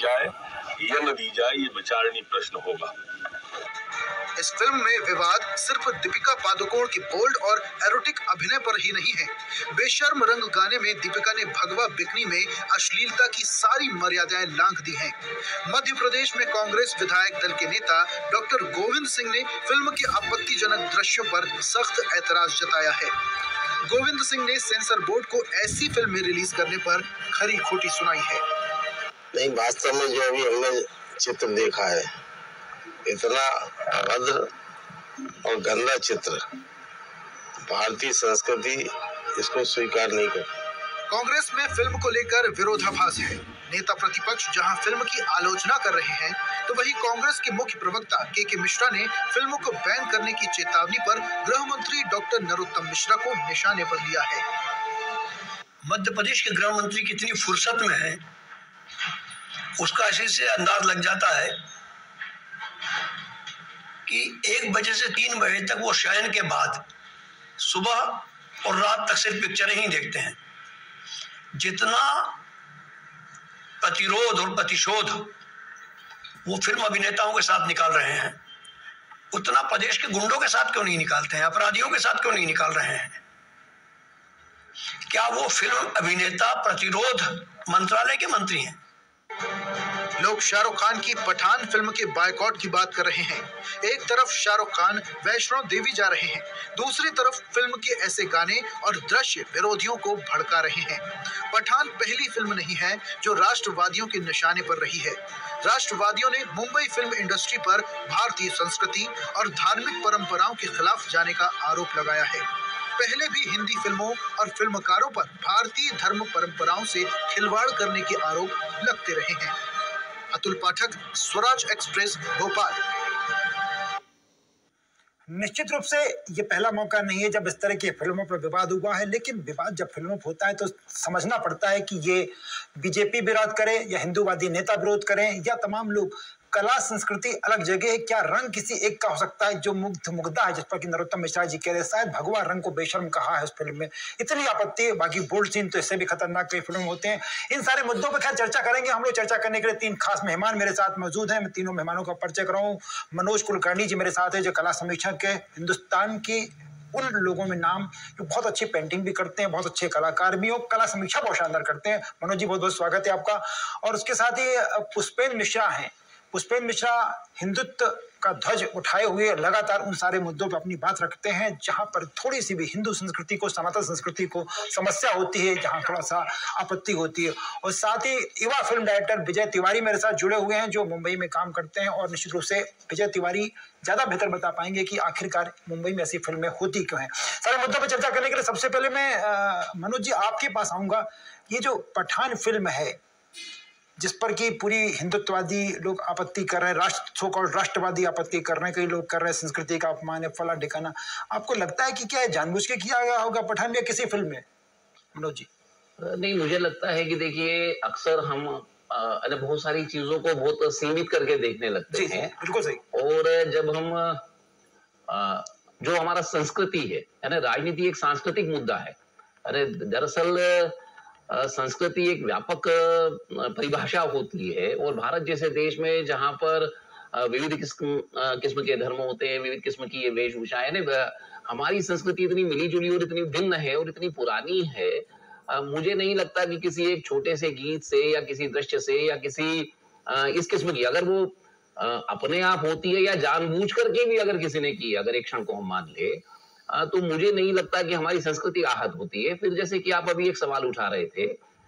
जाए या न दी जाए, ये विचारणीय प्रश्न होगा। इस फिल्म में विवाद सिर्फ दीपिका पादुकोण की बोल्ड और एरोटिक अभिनय पर ही नहीं है। बेशर्म रंग गाने में दीपिका ने भगवा बिकनी में अश्लीलता की सारी मर्यादाएं लांघ दी हैं। मध्य प्रदेश में कांग्रेस विधायक दल के नेता डॉक्टर गोविंद सिंह ने फिल्म के आपत्तिजनक दृश्यों पर सख्त ऐतराज जताया है। गोविंद सिंह ने सेंसर बोर्ड को ऐसी फिल्में रिलीज करने पर खरी खोटी सुनाई है। नहीं, वास्तव में जो अभी हमने चित्र देखा है, इतना अभद्र और गंदा चित्र, भारतीय संस्कृति इसको स्वीकार नहीं करती। कांग्रेस में फिल्म को लेकर विरोधाभास है। नेता प्रतिपक्ष जहां फिल्म की आलोचना कर रहे हैं, तो वहीं कांग्रेस के मुख्य प्रवक्ता के मिश्रा ने फिल्म को बैन करने की चेतावनी पर गृह मंत्री डॉक्टर नरोत्तम मिश्रा को निशाने पर लिया है। मध्य प्रदेश के गृह मंत्री कितनी फुर्सत में है, उसका इसी से अंदाज लग जाता है कि 1 बजे से 3 बजे तक वो शयन के बाद सुबह और रात तक सिर्फ पिक्चरें ही देखते हैं। जितना प्रतिरोध और प्रतिशोध वो फिल्म अभिनेताओं के साथ निकाल रहे हैं, उतना प्रदेश के गुंडों के साथ क्यों नहीं निकालते हैं, अपराधियों के साथ क्यों नहीं निकाल रहे हैं? क्या वो फिल्म अभिनेता प्रतिरोध मंत्रालय के मंत्री हैं? लोग शाहरुख खान की पठान फिल्म के बायकॉट की बात कर रहे हैं। एक तरफ शाहरुख खान वैष्णो देवी जा रहे हैं, दूसरी तरफ फिल्म के ऐसे गाने और दृश्य विरोधियों को भड़का रहे हैं। पठान पहली फिल्म नहीं है जो राष्ट्रवादियों के निशाने पर रही है। राष्ट्रवादियों ने मुंबई फिल्म इंडस्ट्री पर भारतीय संस्कृति और धार्मिक परंपराओं के खिलाफ जाने का आरोप लगाया है। पहले भी हिंदी फिल्मों और फिल्मकारों पर भारतीय धर्म परंपराओं से खिलवाड़ करने के आरोप लगते रहे हैं। अतुल पाठक, स्वराज एक्सप्रेस, भोपाल। निश्चित रूप से ये पहला मौका नहीं है जब इस तरह की फिल्मों पर विवाद हुआ है, लेकिन विवाद जब फिल्मों पर होता है तो समझना पड़ता है कि ये बीजेपी विरोध करे या हिंदूवादी नेता विरोध करें या तमाम लोग। कला संस्कृति अलग जगह है, क्या रंग किसी एक का हो सकता है जो मुग्धा है, जिस पर कि नरोत्तम मिश्रा जी कह रहे शायद भगवा रंग को बेशर्म कहा है उस फिल्म में, इतनी आपत्ति है। बाकी बोल्ड सीन तो इससे भी खतरनाक कई फिल्म होते हैं। इन सारे मुद्दों पर खैर चर्चा करेंगे हम लोग। चर्चा करने के लिए 3 खास मेहमान मेरे साथ मौजूद हैं। मैं तीनों मेहमानों का परिचय कराऊं। मनोज कुलकर्णी जी मेरे साथ है, जो कला समीक्षक है, हिंदुस्तान की उन लोगों में नाम जो बहुत अच्छी पेंटिंग भी करते हैं, बहुत अच्छे कलाकार भी हो, कला समीक्षा बहुत शानदार करते हैं। मनोज जी बहुत बहुत स्वागत है आपका। और उसके साथ ही पुष्पेंद्र मिश्रा हैं। पुष्पेंद्र मिश्रा हिंदुत्व का ध्वज उठाए हुए लगातार उन सारे मुद्दों पर अपनी बात रखते हैं जहां पर थोड़ी सी भी हिंदू संस्कृति को, सनातन संस्कृति को समस्या होती है, जहां थोड़ा सा आपत्ति होती है। और साथ ही युवा फिल्म डायरेक्टर विजय तिवारी मेरे साथ जुड़े हुए हैं, जो मुंबई में काम करते हैं। और निश्चित रूप से विजय तिवारी ज्यादा बेहतर बता पाएंगे कि आखिरकार मुंबई में ऐसी फिल्में होती क्यों हैं। सारे मुद्दों पर चर्चा करने के लिए सबसे पहले मैं मनोज जी आपके पास आऊंगा। ये जो पठान फिल्म है जिस पर कि पूरी हिंदुत्ववादी लोग आपत्ति कर रहे हैं, राष्ट्रवादी आपत्ति कर रहे हैं, कई लोग कर रहे हैं संस्कृति का अपमान है, फला ठिकाना, आपको लगता है कि क्या जानबूझ के किया गया होगा पठान या किसी फिल्म में? मनोज जी। नहीं, मुझे लगता है कि देखिए अक्सर हम बहुत सारी चीजों को बहुत सीमित करके देखने लगते हैं। बिल्कुल सही। और जब हम जो हमारा संस्कृति है ना, राजनीति एक सांस्कृतिक मुद्दा है। अरे दरअसल संस्कृति एक व्यापक परिभाषा होती है, और भारत जैसे देश में जहां पर विविध किस्म के धर्म होते हैं, विविध किस्म की ये वेशभूषाएं, हमारी संस्कृति इतनी मिलीजुली और इतनी भिन्न है और इतनी पुरानी है। मुझे नहीं लगता कि किसी एक छोटे से गीत से या किसी दृश्य से या किसी इस किस्म की, अगर वो अपने आप होती है या जानबूझ करके भी अगर किसी ने की, अगर एक क्षण को हम मान ले, तो मुझे नहीं लगता कि हमारी संस्कृति आहत होती है। फिर जैसे कि आप अभी एक सवाल उठा रहे थे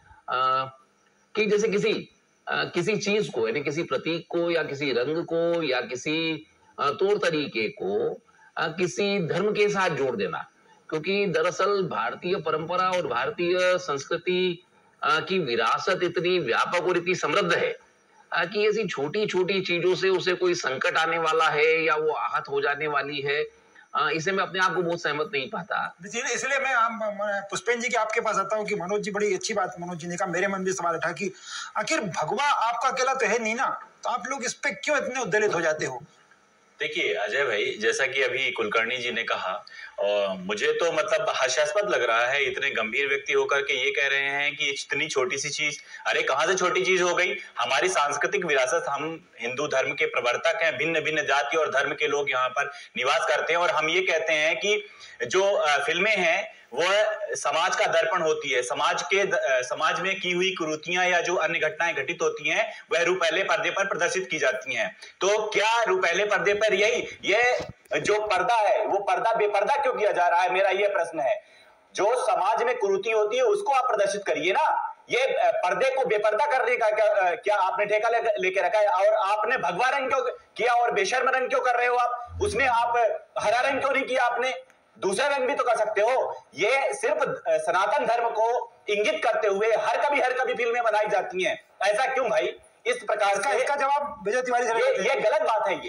कि जैसे किसी चीज को, यानी किसी प्रतीक को या किसी रंग को या किसी तौर तरीके को किसी धर्म के साथ जोड़ देना, क्योंकि दरअसल भारतीय परंपरा और भारतीय संस्कृति की विरासत इतनी व्यापक और इतनी समृद्ध है कि ऐसी छोटी छोटी चीजों से उसे कोई संकट आने वाला है या वो आहत हो जाने वाली है, इसे मैं अपने आप को बहुत सहमत नहीं पाता। इसलिए मैं पुष्पेंद्र जी के आपके पास आता हूँ कि मनोज जी, बड़ी अच्छी बात मनोज जी ने कहा, मेरे मन में सवाल उठा कि आखिर भगवा आपका अकेला तो है नहीं ना, तो आप लोग इस पे क्यों इतने उद्वेलित हो जाते हो? देखिए अजय भाई, जैसा कि अभी कुलकर्णी जी ने कहा, और मुझे तो मतलब हास्यास्पद लग रहा है, इतने गंभीर व्यक्ति होकर के ये कह रहे हैं कि इतनी छोटी सी चीज, अरे कहाँ से छोटी चीज हो गई। हमारी सांस्कृतिक विरासत, हम हिंदू धर्म के प्रवर्तक हैं, भिन्न भिन्न जाति और धर्म के लोग यहाँ पर निवास करते हैं, और हम ये कहते हैं कि जो फिल्में हैं वह समाज का दर्पण होती है। समाज में की हुई कुरीतियां या जो अन्य घटनाएं घटित होती हैं वह रुपहले पर्दे पर प्रदर्शित की जाती हैं। तो क्या रुपहले पर्दे पर ये जो पर्दा है वो पर्दा बेपर्दा क्यों किया जा रहा है, मेरा ये प्रश्न है। जो समाज में कुरीति होती है उसको आप प्रदर्शित करिए ना, ये पर्दे को बेपर्दा करने का क्या आपने ठेका लेके रखा है। और आपने भगवा रंग क्यों किया और बेशर्म रंग क्यों कर रहे हो आप, उसमें आप हरा रंग क्यों नहीं किया आपने, दूसरा रंग भी तो कर सकते हो। ये सिर्फ सनातन धर्म को इंगित करते हुए हर कभी फिल्में बनाई जाती हैं, ऐसा क्यों भाई। इस प्रकार का इसका जवाब विजय तिवारी से ये गलत बात है। ये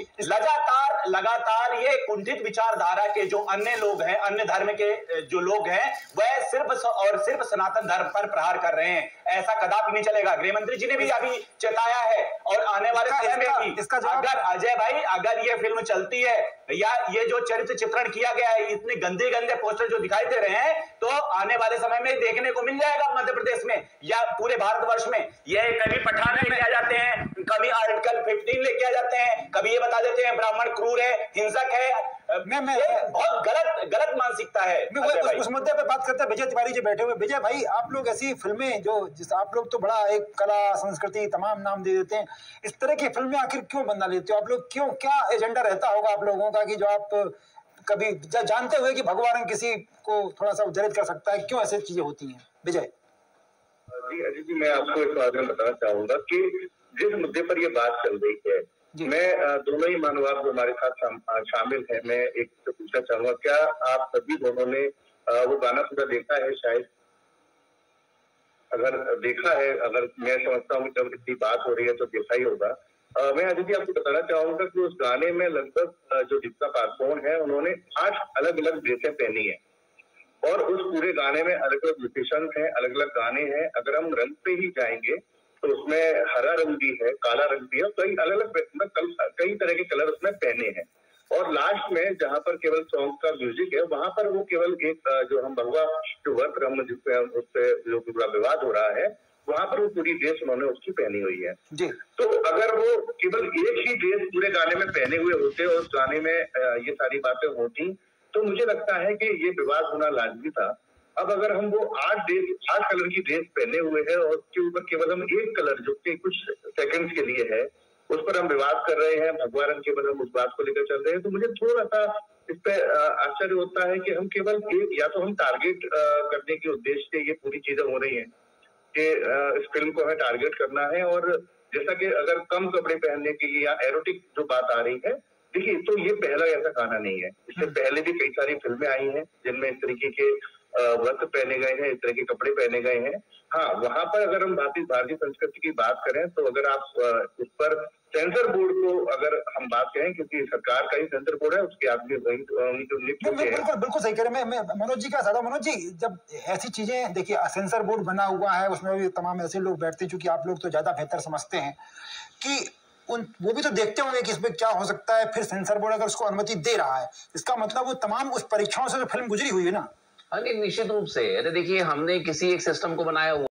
लगातार ये कुंठित विचारधारा के जो अन्य लोग हैं, अन्य धर्म के जो लोग हैं, वह सिर्फ सनातन धर्म पर प्रहार कर रहे हैं। ऐसा कदापि नहीं चलेगा। गृह मंत्री जी ने भी अभी चेताया है, और आने वाले समय में भी अगर अजय भाई अगर ये फिल्म चलती है या ये जो चरित्र चित्रण किया गया है, इतने गंदे पोस्टर जो दिखाई दे रहे हैं, तो आने वाले समय में देखने को मिल जाएगा मध्य प्रदेश में या पूरे भारतवर्ष में। ये कभी पठान लेके आ जाते हैं, कभी आर्टिकल 15 लेके आ जाते हैं, कभी ये बता देते हैं ब्राह्मण क्रूर है, हिंसक है। बहुत गलत मानसिकता है। उस मुद्दे पे बात करते हैं। विजय तिवारी जी बैठे हुए। विजय भाई, आप लोग ऐसी फिल्में जिस आप लोग तो बड़ा एक कला संस्कृति तमाम नाम दे देते हैं, इस तरह की फिल्में आखिर क्यों बना लेते हो आप लोग? क्यों, क्या एजेंडा रहता होगा आप लोगों का कि जो आप कभी जानते हुए कि भगवा रंग किसी को थोड़ा सा उद्धृत कर सकता है, क्यों ऐसी चीजें होती हैं? विजय जी, अजय जी, मैं आपको इस बारे में बताना चाहूंगा कि जिस मुद्दे पर ये बात चल रही है, मैं दोनों ही महानुभाव जो हमारे साथ शामिल है, मैं एक से पूछना चाहूंगा, क्या आप सभी दोनों ने वो गाना पूरा देखा है? शायद अगर देखा है, अगर मैं समझता हूँ जब इतनी बात हो रही है तो देखा ही होगा। मैं अजय जी आपको बताना चाहूंगा कि उस गाने में लगभग जो दीपिका पादुकोण है उन्होंने 8 अलग अलग ड्रेसें पहनी है, और उस पूरे गाने में अलग अलग लोकेशन है, अलग अलग गाने हैं। अगर हम रंग पे ही जाएंगे तो उसमें हरा रंग भी है, काला रंग भी है, कई अलग अलग कई तरह के कलर उसमें पहने हैं। और लास्ट में जहां पर केवल सॉन्ग का म्यूजिक है, वहां पर वो केवल एक जो हम भगवा जो वर्क रंग जिसपे उससे जो पूरा विवाद हो रहा है, वहां पर वो पूरी ड्रेस उन्होंने उसकी पहनी हुई है जी। तो अगर वो केवल एक ही ड्रेस पूरे गाने में पहने हुए होते और उस गाने में ये सारी बातें होती, तो मुझे लगता है कि ये विवाद होना लाजमी था। अब अगर हम वो 8 कलर की ड्रेस पहने हुए हैं और उसके ऊपर केवल हम एक कलर जो कि कुछ सेकंड्स के लिए है उस पर हम विवाद कर रहे हैं, भगवा रंग केवल हम उस बात को लेकर चल रहे हैं, तो मुझे थोड़ा सा इस पे आश्चर्य होता है कि हम केवल एक, या तो हम टारगेट करने के उद्देश्य से ये पूरी चीजें हो रही है कि इस फिल्म को हमें टारगेट करना है, और जैसा कि अगर कम कपड़े पहनने की या एरोटिक जो बात आ रही है, देखिए तो ये पहला ऐसा गाना नहीं है। इससे पहले भी कई सारी फिल्में आई हैं जिनमें इस तरीके के वस्त्र पहने गए हैं, इस तरह के कपड़े पहने गए हैं। हाँ, वहां पर अगर हम भारतीय संस्कृति की बात करें तो अगर आप उस पर सेंसर बोर्ड को अगर हम बात करें, क्योंकि सरकार का ही सेंसर बोर्ड है, उसके आदमी वही जो नियुक्त होते हैं। बिल्कुल सही कह रहे हैं। मैं मनोज जी का साथ, मनोज जी, जब ऐसी चीजें देखिए, सेंसर बोर्ड बना हुआ है, उसमें भी तमाम ऐसे लोग बैठते हैं, चूंकि आप लोग तो ज्यादा बेहतर समझते हैं कि वो भी तो देखते होंगे कि इसमें क्या हो सकता है। फिर सेंसर बोर्ड अगर उसको अनुमति दे रहा है, इसका मतलब वो तमाम उस परीक्षाओं से जो फिल्म गुजरी हुई है ना। निश्चित रूप से। अरे देखिए, हमने किसी एक सिस्टम को बनाया हुआ